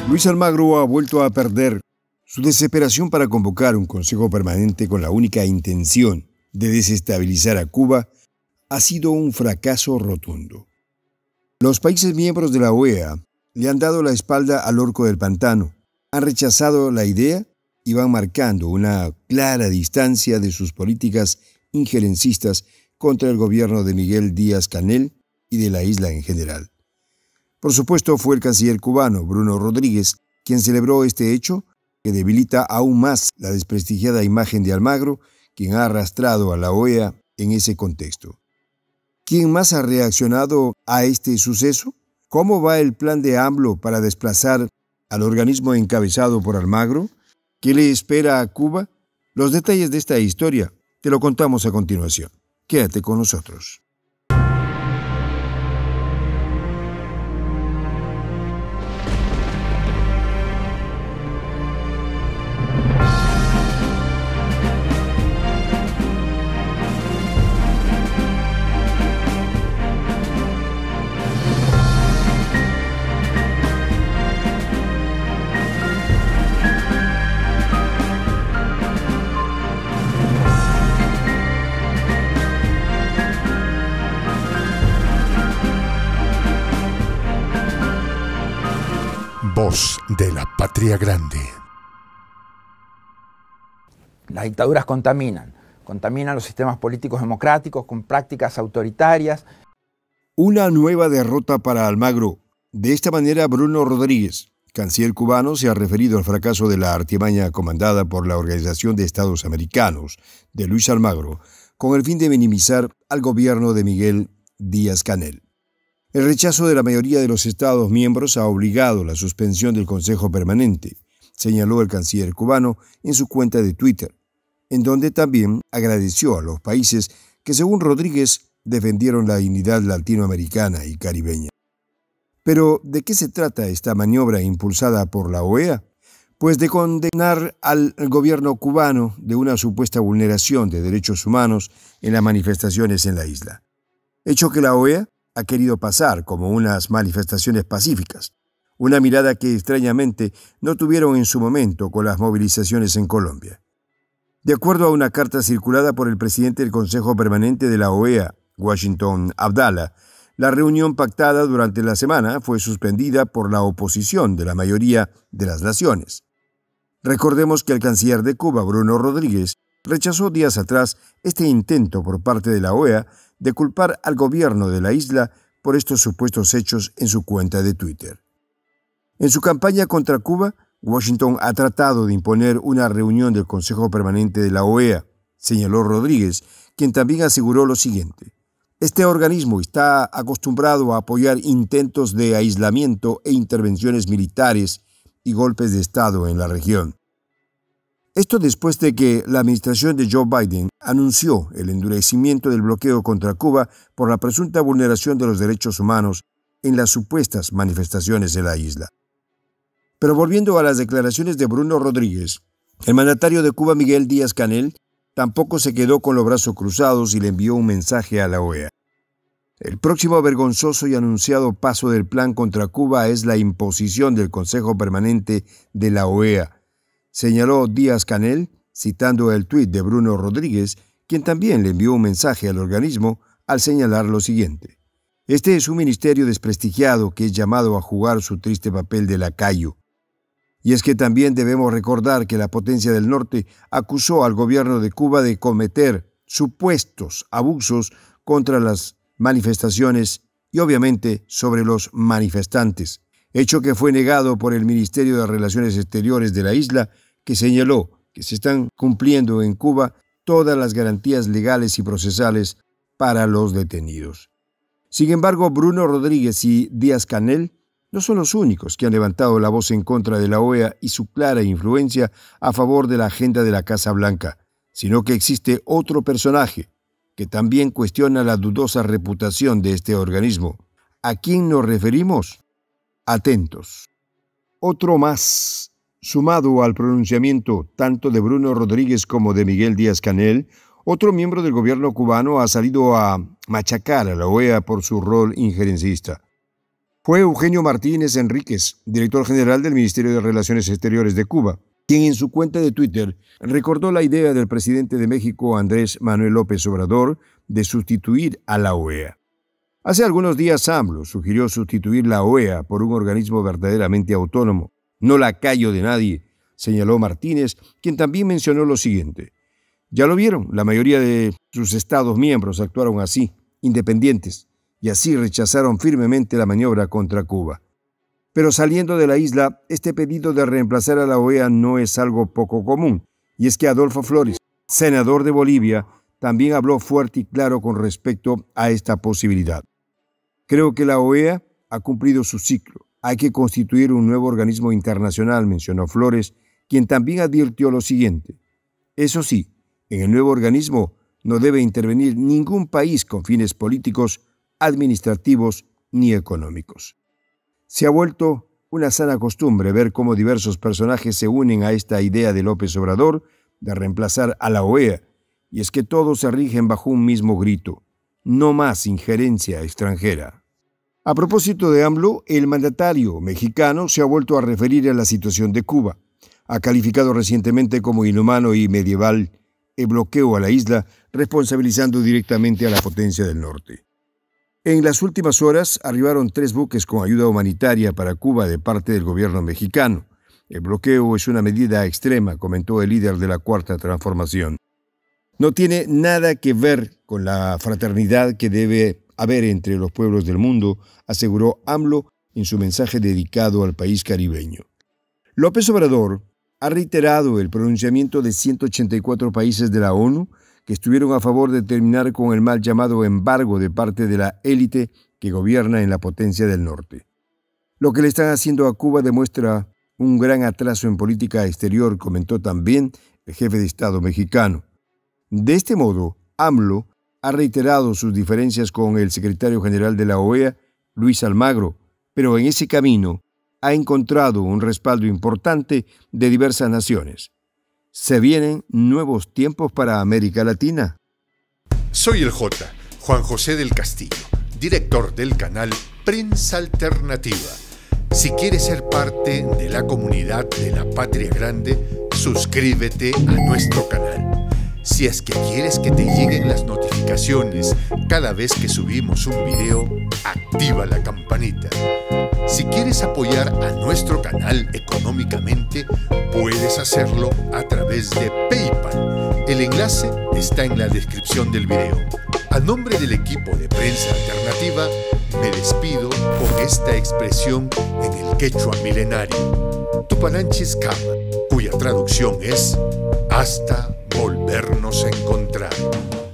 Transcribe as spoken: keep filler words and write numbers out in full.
Luis Almagro ha vuelto a perder. Su desesperación para convocar un Consejo Permanente con la única intención de desestabilizar a Cuba ha sido un fracaso rotundo. Los países miembros de la O E A le han dado la espalda al orco del pantano, han rechazado la idea y van marcando una clara distancia de sus políticas injerencistas contra el gobierno de Miguel Díaz-Canel y de la isla en general. Por supuesto, fue el canciller cubano Bruno Rodríguez quien celebró este hecho que debilita aún más la desprestigiada imagen de Almagro, quien ha arrastrado a la O E A en ese contexto. ¿Quién más ha reaccionado a este suceso? ¿Cómo va el plan de AMLO para desplazar al organismo encabezado por Almagro? ¿Qué le espera a Cuba? Los detalles de esta historia te lo contamos a continuación. Quédate con nosotros. Voz de la Patria Grande. Las dictaduras contaminan, contaminan los sistemas políticos democráticos con prácticas autoritarias. Una nueva derrota para Almagro. De esta manera, Bruno Rodríguez, canciller cubano, se ha referido al fracaso de la artimaña comandada por la Organización de Estados Americanos de Luis Almagro, con el fin de minimizar al gobierno de Miguel Díaz-Canel. El rechazo de la mayoría de los Estados miembros ha obligado la suspensión del Consejo Permanente, señaló el canciller cubano en su cuenta de Twitter, en donde también agradeció a los países que, según Rodríguez, defendieron la dignidad latinoamericana y caribeña. Pero, ¿de qué se trata esta maniobra impulsada por la O E A? Pues de condenar al gobierno cubano de una supuesta vulneración de derechos humanos en las manifestaciones en la isla. Hecho que la O E A ha querido pasar como unas manifestaciones pacíficas, una mirada que extrañamente no tuvieron en su momento con las movilizaciones en Colombia. De acuerdo a una carta circulada por el presidente del Consejo Permanente de la O E A, Washington Abdallah, la reunión pactada durante la semana fue suspendida por la oposición de la mayoría de las naciones. Recordemos que el canciller de Cuba, Bruno Rodríguez, rechazó días atrás este intento por parte de la O E A de culpar al gobierno de la isla por estos supuestos hechos en su cuenta de Twitter. En su campaña contra Cuba, Washington ha tratado de imponer una reunión del Consejo Permanente de la O E A, señaló Rodríguez, quien también aseguró lo siguiente: este organismo está acostumbrado a apoyar intentos de aislamiento e intervenciones militares y golpes de Estado en la región. Esto después de que la administración de Joe Biden anunció el endurecimiento del bloqueo contra Cuba por la presunta vulneración de los derechos humanos en las supuestas manifestaciones en la isla. Pero volviendo a las declaraciones de Bruno Rodríguez, el mandatario de Cuba, Miguel Díaz-Canel, tampoco se quedó con los brazos cruzados y le envió un mensaje a la O E A. El próximo vergonzoso y anunciado paso del plan contra Cuba es la imposición del Consejo Permanente de la O E A, señaló Díaz-Canel, citando el tuit de Bruno Rodríguez, quien también le envió un mensaje al organismo al señalar lo siguiente: este es un ministerio desprestigiado que es llamado a jugar su triste papel de lacayo. Y es que también debemos recordar que la potencia del norte acusó al gobierno de Cuba de cometer supuestos abusos contra las manifestaciones y obviamente sobre los manifestantes, hecho que fue negado por el Ministerio de Relaciones Exteriores de la isla, que señaló que se están cumpliendo en Cuba todas las garantías legales y procesales para los detenidos. Sin embargo, Bruno Rodríguez y Díaz-Canel no son los únicos que han levantado la voz en contra de la O E A y su clara influencia a favor de la agenda de la Casa Blanca, sino que existe otro personaje que también cuestiona la dudosa reputación de este organismo. ¿A quién nos referimos? Atentos. Otro más. Sumado al pronunciamiento tanto de Bruno Rodríguez como de Miguel Díaz-Canel, otro miembro del gobierno cubano ha salido a machacar a la O E A por su rol injerencista. Fue Eugenio Martínez Enríquez, director general del Ministerio de Relaciones Exteriores de Cuba, quien en su cuenta de Twitter recordó la idea del presidente de México, Andrés Manuel López Obrador, de sustituir a la O E A. Hace algunos días AMLO sugirió sustituir la O E A por un organismo verdaderamente autónomo, no lacayo de nadie, señaló Martínez, quien también mencionó lo siguiente. Ya lo vieron, la mayoría de sus Estados miembros actuaron así, independientes, y así rechazaron firmemente la maniobra contra Cuba. Pero saliendo de la isla, este pedido de reemplazar a la O E A no es algo poco común, y es que Adolfo Flores, senador de Bolivia, también habló fuerte y claro con respecto a esta posibilidad. Creo que la O E A ha cumplido su ciclo. Hay que constituir un nuevo organismo internacional, mencionó Flores, quien también advirtió lo siguiente. Eso sí, en el nuevo organismo no debe intervenir ningún país con fines políticos, administrativos ni económicos. Se ha vuelto una sana costumbre ver cómo diversos personajes se unen a esta idea de López Obrador de reemplazar a la O E A, y es que todos se rigen bajo un mismo grito: no más injerencia extranjera. A propósito de AMLO, el mandatario mexicano se ha vuelto a referir a la situación de Cuba. Ha calificado recientemente como inhumano y medieval el bloqueo a la isla, responsabilizando directamente a la potencia del norte. En las últimas horas arribaron tres buques con ayuda humanitaria para Cuba de parte del gobierno mexicano. El bloqueo es una medida extrema, comentó el líder de la Cuarta Transformación. No tiene nada que ver con la fraternidad que debe haber entre los pueblos del mundo, aseguró AMLO en su mensaje dedicado al país caribeño. López Obrador ha reiterado el pronunciamiento de ciento ochenta y cuatro países de la ONU que estuvieron a favor de terminar con el mal llamado embargo de parte de la élite que gobierna en la potencia del norte. Lo que le están haciendo a Cuba demuestra un gran atraso en política exterior, comentó también el jefe de Estado mexicano. De este modo, AMLO ha reiterado sus diferencias con el secretario general de la O E A, Luis Almagro, pero en ese camino ha encontrado un respaldo importante de diversas naciones. ¿Se vienen nuevos tiempos para América Latina? Soy el J, Juan José del Castillo, director del canal Prensa Alternativa. Si quieres ser parte de la comunidad de la Patria Grande, suscríbete a nuestro canal. Si es que quieres que te lleguen las notificaciones cada vez que subimos un video, activa la campanita. Si quieres apoyar a nuestro canal económicamente, puedes hacerlo a través de PayPal. El enlace está en la descripción del video. A nombre del equipo de Prensa Alternativa, me despido con esta expresión en el quechua milenario, Tupananchis Kama, cuya traducción es hasta volvernos a encontrar.